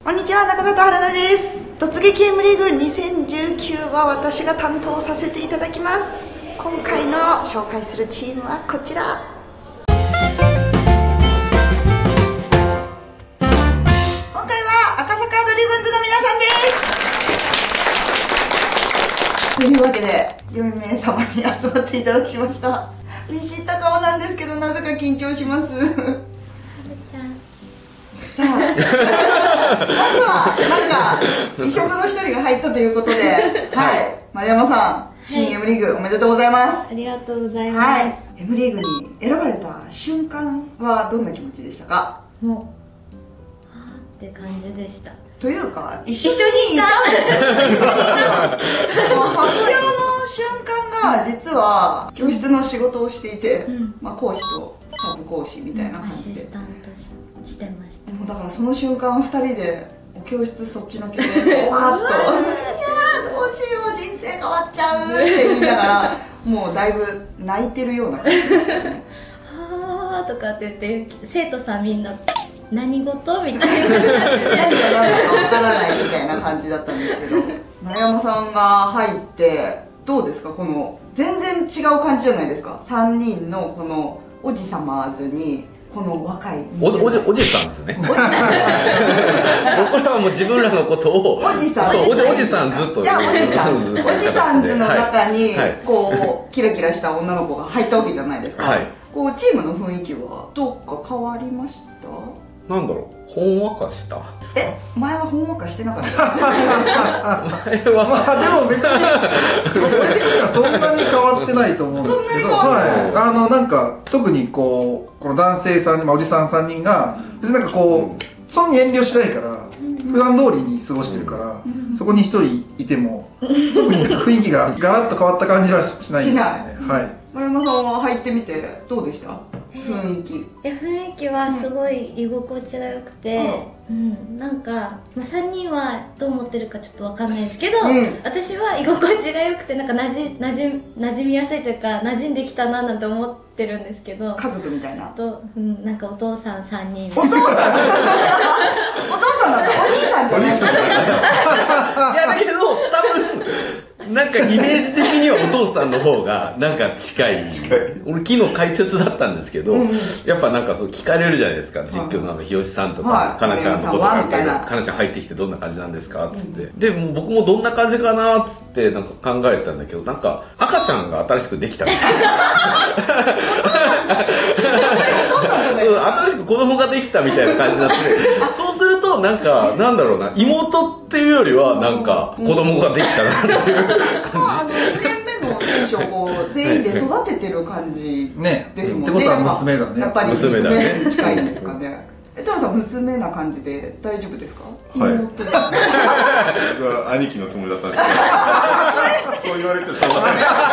こんにちは、中里春菜です。突撃 M リーグ2019は私が担当させていただきます。今回の紹介するチームはこちら。今回は赤坂ドリブンズの皆さんです。というわけで4名様に集まっていただきました。見知った顔なんですけど、なぜか緊張します。さあ、まずはなんか異色の一人が入ったということで、はい、丸山さん、新 M リーグおめでとうございます。 ありがとうございます。 はい、M リーグに選ばれた瞬間はどんな気持ちでしたか？ もう、はあって感じでした。 というか、一緒にいたんですよ。発表の瞬間が実は教室の仕事をしていて、まあ講師とサブ講師みたいな感じで。 アシスタントしてました。 もうだからその瞬間2人でお教室そっちのけでわーっと「いやーどうしよう人生変わっちゃう」って言いながらもうだいぶ泣いてるような感じでしたね。 はーとかって言って生徒さんみんな何事みたいな何が何だかわからないみたいな感じだったんですけど、丸山さんが入ってどうですか？この全然違う感じじゃないですか。3人のこのおじさまーずにこの若いおじさんですね。僕らはもう自分らのことをおじさん、 そうおじさんずっと、 じゃあおじさんずの中にこうキラキラした女の子が入ったわけじゃないですか。はい、こうチームの雰囲気はどっか変わりました？ なんだろう、ほんわかした。 前はほんわかしてなかった？前はまあでも別に俺的にはそんなに変わってないと思うんですけど、はい、なんか特にこの男性3人、おじさん3人が別になんかこうそんなに遠慮しないから普段通りに過ごしてるから、そこに1人いても特に雰囲気がガラッと変わった感じはしないですね。はい。 丸山さんは入ってみてどうでした？雰囲気。 いや、雰囲気はすごい居心地が良くて、なんか、まあ、3人はどう思ってるかちょっと分かんないですけど、私は居心地が良くてなんか馴染みやすいというか馴染んできたななんて思ってるんですけど、 家族みたいななんかお父さん3人お父さんお父さんなんだ、お兄さんじゃないですか。いやだけど多分なんかイメージ的にはお父さんの方がなんか近い。俺昨日解説だったんですけど、やっぱなんかそう聞かれるじゃないですか、実況の日吉さんとかかなちゃんのことがかなちゃん入ってきてどんな感じなんですかっつって、でも僕もどんな感じかなっつってなんか考えたんだけど、なんか赤ちゃんが新しくできた新しく子供ができたみたいな感じになって、そうするとなんかなんだろうな、妹っていうよりはなんか子供ができたなっていう 2年目の選手をこう全員で育ててる感じですもんね。 ってことは娘だね。 やっぱり娘に近いんですかね。太郎さん、娘な感じで大丈夫ですか？ はい。僕は兄貴のつもりだったんですけど、そう言われてるしょうが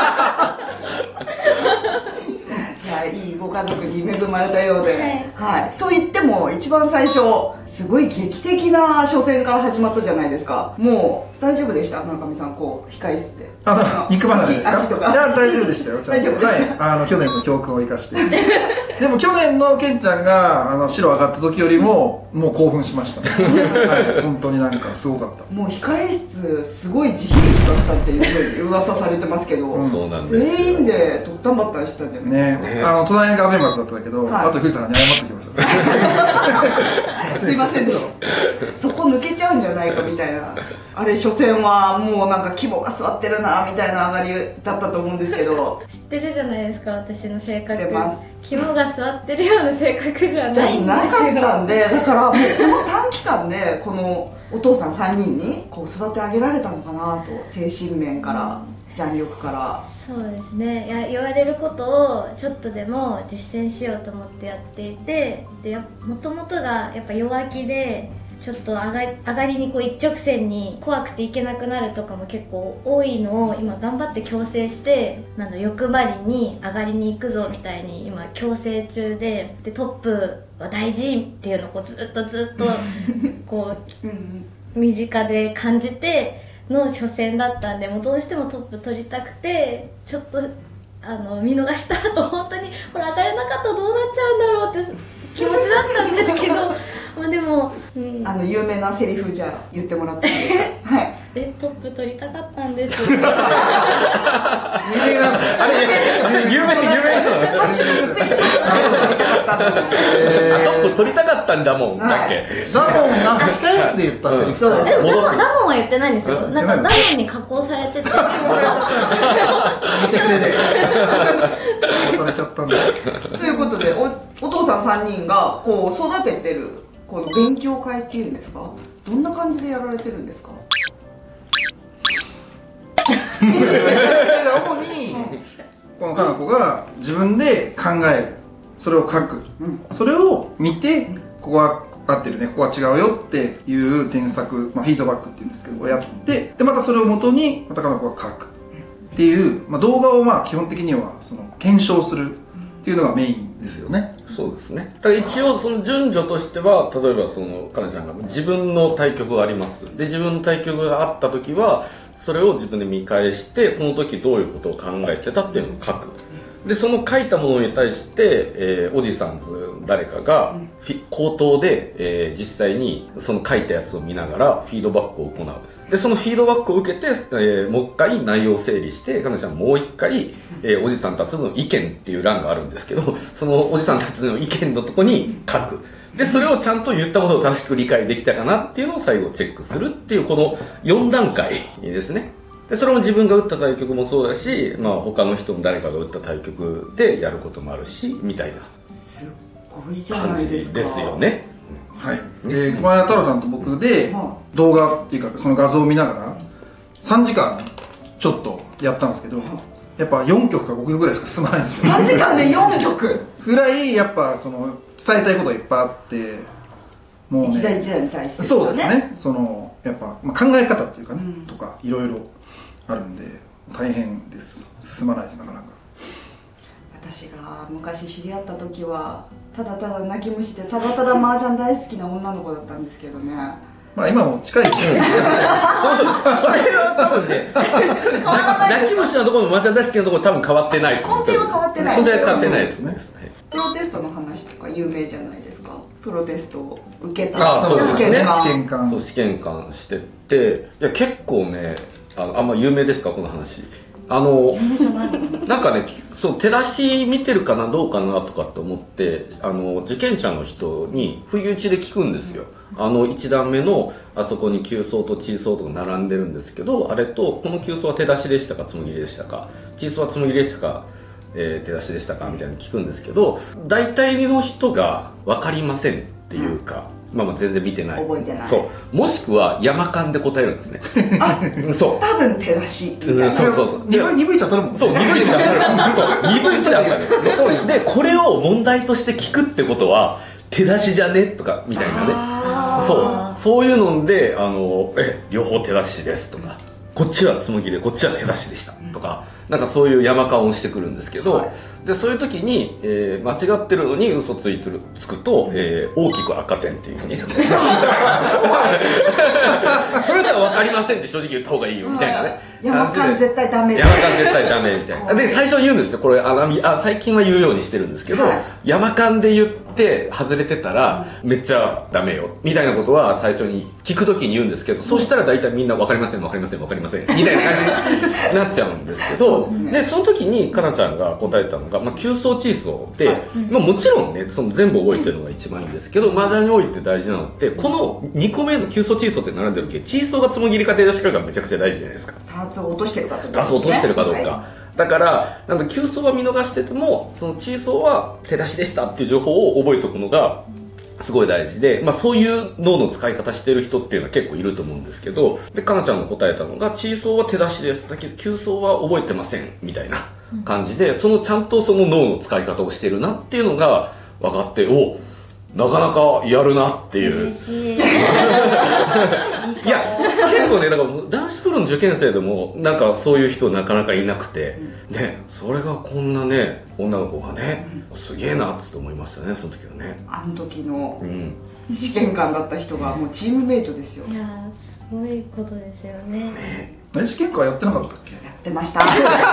ない。 いいご家族に恵まれたようで、はい。と言っても一番最初すごい劇的な初戦から始まったじゃないですか。もう大丈夫でした？村上さん、こう控え室で肉離れですか？ 足とか。 いや大丈夫でしたよ。 大丈夫でした。 はい。去年の教訓を生かして。でも去年のケンちゃんが白上がった時よりももう興奮しましたね。はい。本当になんかすごかった。 もう控え室すごい自費率がしたっていう噂されてますけど、全員で取ったんばったりしたんだよね。 隣がアベマスだったんだけど、あと藤さんに謝ってきました。 すいませんでした。そこ抜けちゃうんじゃないかみたいな。あれ初戦はもうなんか肝が座ってるなみたいな上がりだったと思うんですけど。 知ってるじゃないですか、私の性格。 知ってます。 肝が座ってるような性格じゃないんですよ。 なかったんで、だからもうこの短期間でこのお父さん3人にこう育て上げられたのかなと、精神面から弾力から。 そうですね。いや、言われることをちょっとでも実践しようと思ってやっていて、でもともとがやっぱ弱気でちょっと上がりにこう一直線に怖くていけなくなるとかも結構多いのを今頑張って矯正して、欲張りに上がりに行くぞみたいに今矯正中で、トップは大事っていうのをこうずっとこう身近で感じての初戦だったんで、もうどうしてもトップ取りたくてちょっと見逃した後本当にこれ上がれなかったらどうなっちゃうんだろうって気持ちだったんですけどまあでも、 有名なセリフじゃあ言ってもらっていいですか？はい。 トップ取りたかったんです。 有名なの。 あれ有名なの。 ハッシュタグついてる。 トップ取りたかったんだもん、だっけ。 ダモンが控え室で言ったセリフ。 そうです。 でもダモンは言ってないんですよ。なんかダモンに加工されてて。 見てくれて。されちゃったんだ。 ということで、お父さん3人がこう育ててるこの勉強会っていうんですか？どんな感じでやられてるんですか？ 主にこのかな子が自分で考える、それを書く、それを見て、ここは合ってるね、ここは違うよっていう添削、フィードバックっていうんですけどやって、でまたそれを元にまたかな子が書くっていう、動画を基本的にはその検証するっていうのがメインですよね。 そうですね。だから一応その順序としては、例えばそのかなちゃんが自分の対局があります。で自分の対局があった時はそれを自分で見返して、この時どういうことを考えてたっていうのを書く。でその書いたものに対して、おじさんず誰かが口頭で、実際にその書いたやつを見ながらフィードバックを行う。でそのフィードバックを受けて、もう一回内容を整理して、かなちゃんもう一回、おじさんたちの意見っていう欄があるんですけど、そのおじさんたちの意見のとこに書く。でそれをちゃんと言ったことを正しく理解できたかなっていうのを最後チェックするっていう、この4段階ですね。でそれも自分が打った対局もそうだし、他の人も誰かが打った対局でやることもあるし、みたいなすっごいじゃな感じいですか。 ですよね。 はい。で、小林太郎さんと僕で動画っていうかその画像を見ながら3時間ちょっとやったんですけど、やっぱ4曲か5曲ぐらいしか進まないんですよ。 3時間で4曲ぐらいやっぱその伝えたいことがいっぱいあって、もうね、 一台一台に対してそうですね。そのやっぱ、考え方っていうかね、とかいろいろあるんで大変です。進まないですなかなか。 私が昔知り合った時はただただ泣き虫でただただ麻雀大好きな女の子だったんですけどね。 今も近いですね。 それは多分ね、泣き虫のところの麻雀大好きなところ多分変わってない。 根底は変わってない。 根底は変わってないですね。 プロテストの話とか有名じゃないですか。プロテストを受けたそうですね。 試験官してて、いや結構ね、あんま有名ですかこの話。なんかね、そう手出し見てるかなどうかなとかって思って、受験者の人に不意打ちで聞くんですよ。1段目のあそこに急走とチー走とか並んでるんですけど、あれとこの急走は手出しでしたかつもぎでしたか、チー走はつもぎでしたか、手出しでしたかみたいに聞くんですけど、大体の人が分かりませんっていうか、全然見てない、 覚えてない、 そうもしくは山間で答えるんですね。そう多分手出しみたいな。 そう鈍いちゃ当たるもんね。 そう鈍いちゃ当たる。そう鈍いちゃ当たる。でこれを問題として聞くってことは手出しじゃねとかみたいなね。そういうので両方手出しですとか、こっちはつもぎでこっちは手出しでしたとか、なんかそういう山勘をしてくるんですけど、でそういう時に、間違ってるのに嘘つくと、大きく赤点っていうふうにそれでは分かりませんって正直言った方がいいよみたいなね、 山勘絶対ダメ、 山勘絶対ダメみたいなで最初に言うんですよ。これ最近は言うようにしてるんですけど、山勘で言って外れてたらめっちゃダメよみたいなことは最初に聞く時に言うんですけど、そうしたら大体みんな分かりません分かりません分かりませんみたいな感じになっちゃうんですけど、でその時にかなちゃんが答えたのが、急走チー走で、もちろんねその全部覚えてるのが一番いいんですけど、麻雀において大事なのってこの2個目の急走チー走って並んでる時、チー走がつもぎりか手出しかがめちゃくちゃ大事じゃないですか。 ターツを落としてるかどうか、 ガスを落としてるかどうか、だから急走は見逃しててもそのチー走は手出しでしたっていう情報を覚えておくのがすごい大事で、そういう脳の使い方してる人っていうのは結構いると思うんですけど、でかなちゃんの答えたのがチー走は手出しですだけど急走は覚えてませんみたいな感じで、ちゃんとその脳の使い方をしてるなっていうのが分かって、なかなかやるなっていう。いや結構ね、だから男子プロの受験生でもなんかそういう人なかなかいなくて、ね、それがこんなね女の子がね、すげえなって思いましたね、その時はね。 あの時の試験官だった人がもうチームメイトですよ。 いやごいことですよね。 内視健康はやってなかったっけ？ やってました。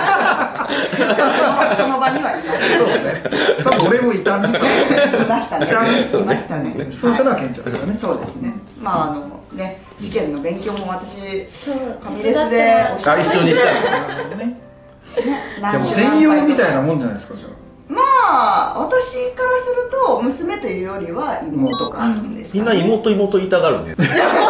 その場にはいました。 そうね。多分俺もいたね。 いましたね。いましたね。 質問者のはケンちゃんだね。 そうですね。まあね、試験の勉強も私そうファミレスで一緒にしたね。 でも専用みたいなもんじゃないですか、じゃあ。 まあ私からすると娘というよりは妹かですかね。 みんな妹言いたがるね。 とり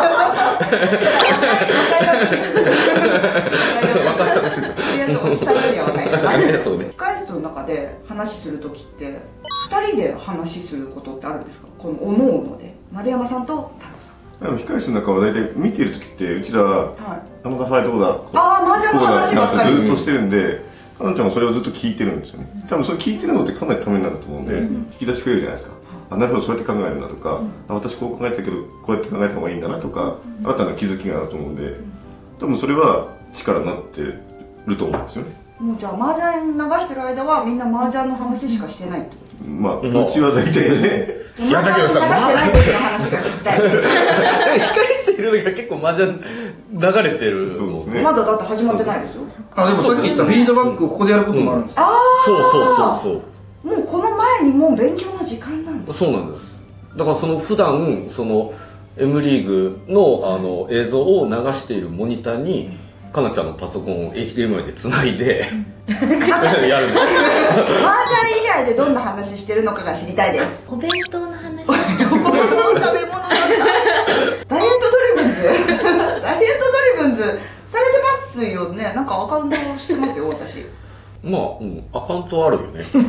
あえずおじさんよりは若いからそうね。 控室の中で話するときって2人で話することってあるんですか？このおのおので丸山さんと太郎さん。 控室の中は大体見てる時ってうちらはい、 あのダファイどうだああ麻雀の話ばっかりずっとしてるんで、かなちゃんもそれをずっと聞いてるんですよね。多分それ聞いてるのってかなりためになると思うんで、引き出しくれるじゃないですか。あ、なるほど、そうやって考えるんだとか、あ、私こう考えてたけどこうやって考えた方がいいんだなとか、新たな気づきがあると思うんで、多分それは力になってると思うんですよね。 もうじゃあ麻雀流してる間はみんな麻雀の話しかしてないってこと？ まあうちは大体ね。 いやだけどさ、 流してない時の話が聞きたい。 控室いる時は結構麻雀流れてる。 そうですね。 まだだって始まってないですよ。 あ、でもさっき言ったフィードバックをここでやることもあるんですよ。 そうもうこの前にもう勉強の時間なんだ。 そうなんです。だから普段M リーグの映像を流しているモニターにかなちゃんのパソコンを HDMI でつないでやるんです。 麻雀以外でどんな話してるのかが知りたいです。 お弁当の話。 食べ物だった。ダイエットドリブンズダイエットドリブンズされてますよね。なんかアカウントしてますよ私。 まあ、アカウントあるよね。 す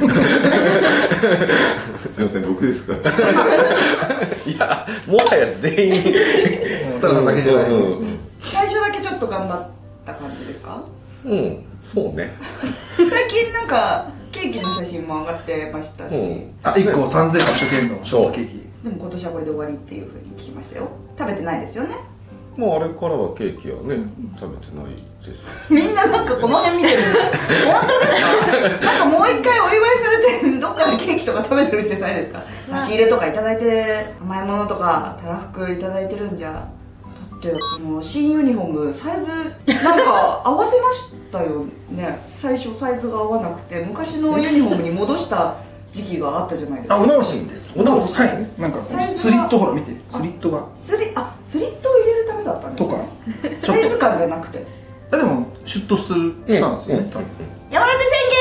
みません、僕ですか。 いや、もはや全員ただだけじゃない。 最初だけちょっと頑張った感じですか？ そうね。 最近なんかケーキの写真も上がってましたし、 あ、1個3800円のショートケーキ。 でも今年はこれで終わりっていうふうに聞きましたよ。食べてないですよね。 もうあれからはケーキはね、食べてないです。 みんななんかこの辺見てる。本当ですか？なんかもう一回お祝いされてどっかでケーキとか食べてるじゃないですか。差し入れとかいただいて、甘いものとかたらふくいただいてるんじゃ。だって新ユニフォームサイズなんか合わせましたよね。最初サイズが合わなくて昔のユニフォームに戻した時期があったじじゃないですか。 お直しです。 お直し。 はい。なんかスリットほら見て、スリットが。 スリットを入れるためだったんですとか。 サイズ感じゃなくて。 でもシュッとするしたんですよね。 山手線ゲ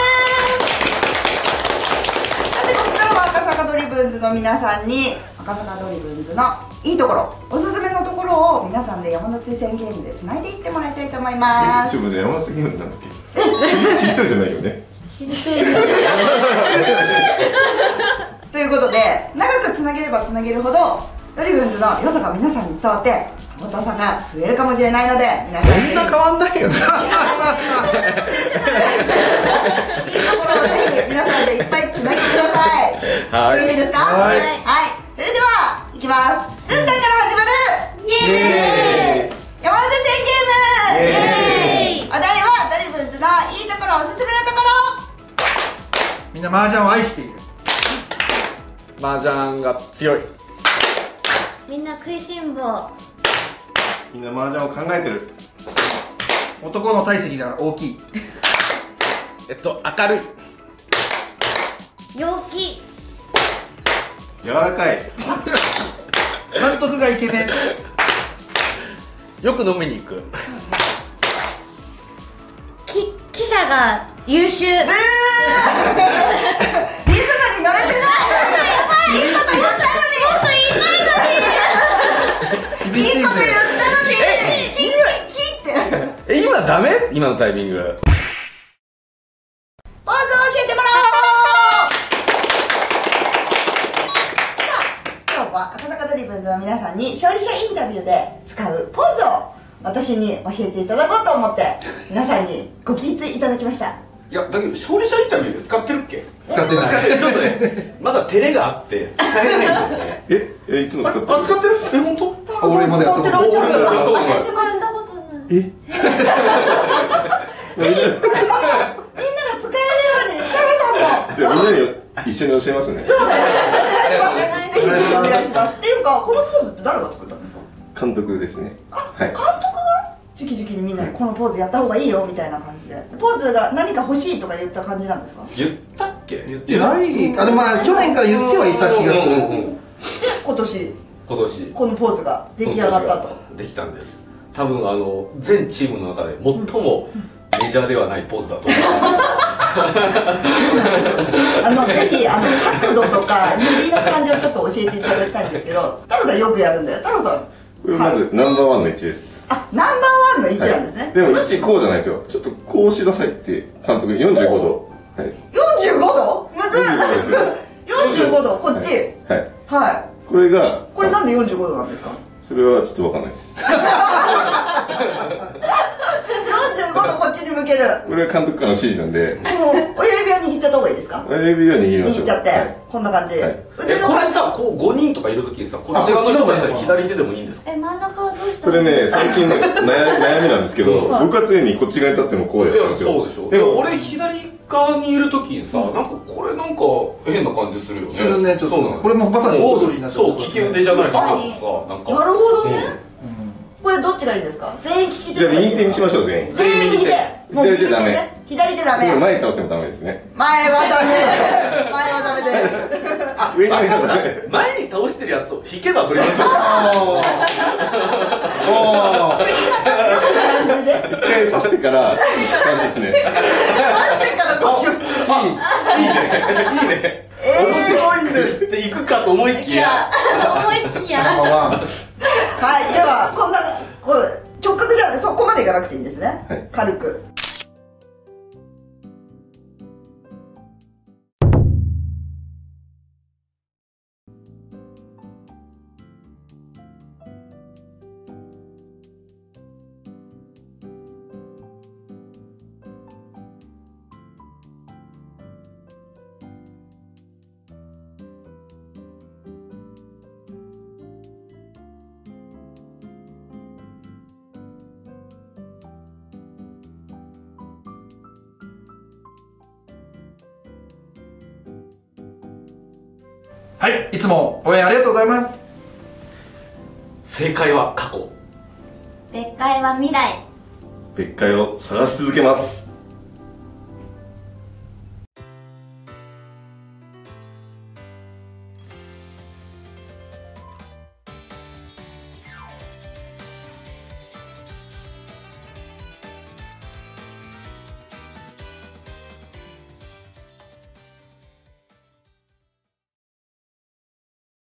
ーム。さてここからは赤坂ドリブンズの皆さんに赤坂ドリブンズのいいところ、おすすめのところを皆さんで山手線ゲームでつないでいってもらいたいと思います。 ちょっとね、山手線ゲームなんだっけ。しりとりじゃないよね。 ということで長くつなげればつなげるほどドリブンズの良さが皆さんに伝わって太田さんが増えるかもしれないので皆さんそんな変わんないよね。 いいところをぜひ皆さんでいっぱいつなげてください。 はいよろしいですか？ はいはい。それではいきます。ずんだから始まるイエーイ。 山手線ゲーム。お題はドリブンズのいいところ、おすすめのところ。 みんな麻雀を愛している。 麻雀が強い。 みんな食いしん坊。 みんな麻雀を考えてる。 男の体積が大きい。 明るい。 陽気。 柔らかい。 監督がイケメン。 よく飲みに行く。 記者が優秀。 リズムに乗れてない。いいこと言ったのに。いいこと言ったのに。キって。 今ダメ？今のタイミング。 ポーズを教えてもらおう。さあ、今日は赤坂ドリブンズの皆さんに勝利者インタビューで使うポーズを私に教えていただこうと思って皆さんにご起立いただきました。 いや、だけど勝利者インタビューで使ってるっけ？ 使ってない。 ちょっとね、まだ照れがあって使えないんだよね。 いつも使ってる。 使ってる？本当？ 俺までやったことない。 私もやったことない。 みんなが使えるように太郎さんもじゃあみんなに一緒に教えますね。 ぜひぜひお願いします。っていうかこのポーズって誰が作ったんですか？ 監督ですね。 あ、 はい。 監督が直々にみんなにこのポーズやった方がいいよみたいな感じで、ポーズが何か欲しいとか言った感じなんですか？ 言ったっけ？ 言ってない。あ、でもまあ去年から言ってはいた気がする。 で今年このポーズが出来上がったと。 できたんです。多分全チームの中で最もメジャーではないポーズだと思います。 ぜひ角度とか指の感じをちょっと教えていただきたいんですけど、太郎さんよくやるんだよ。太郎さん、 これまずナンバーワンの位置です。 あ、ナンバーワンの位置なんですね。 でも位置こうじゃないですよ。ちょっとこうしなさいって監督に45度。はい。 45度？むずっ。45度こっち。 はいはい。 これがこれなんで45度なんですか？ それはちょっとわかんないです。 45度こっちに向ける。 これは監督からの指示なんで。 もう親指は握っちゃった方がいいですか？ 親指は握りましょう。 握っちゃって、こんな感じ。 これさ、こう5人とかいるときにさ、こっち側の人が左手でもいいんですか？ 真ん中はどうしたそれね、最近の悩みなんですけど、僕は常にこっち側に立ってもこうやったんですよ。 そうでしょ。でも俺左側にいるときにさ、なんかこれなんか変な感じするよね。 するね、ちょっと。これもまさにオードリーになっちゃう。 そう、利き腕じゃないとさ、なんか。 なるほどね。これどっちがいいんですか？全員利き手。 じゃあ右手にしましょう、全員。 全員右手。もう右手ね。左手ダメ。 前に倒してもダメですね。 前はダメ。前はダメです。 上に倒してもダメ。 前に倒してるやつを引けば取れますよ。 感じで。 一回刺してから感じですね。 刺してからこっちを。 いいね。面白いんですっていくかと思いきや。 はい、ではこんなこう直角じゃない、そこまでいかなくていいんですね。 はい、 軽く。 はい、いつも応援ありがとうございます。 正解は過去。 別解は未来。 別解を探し続けます。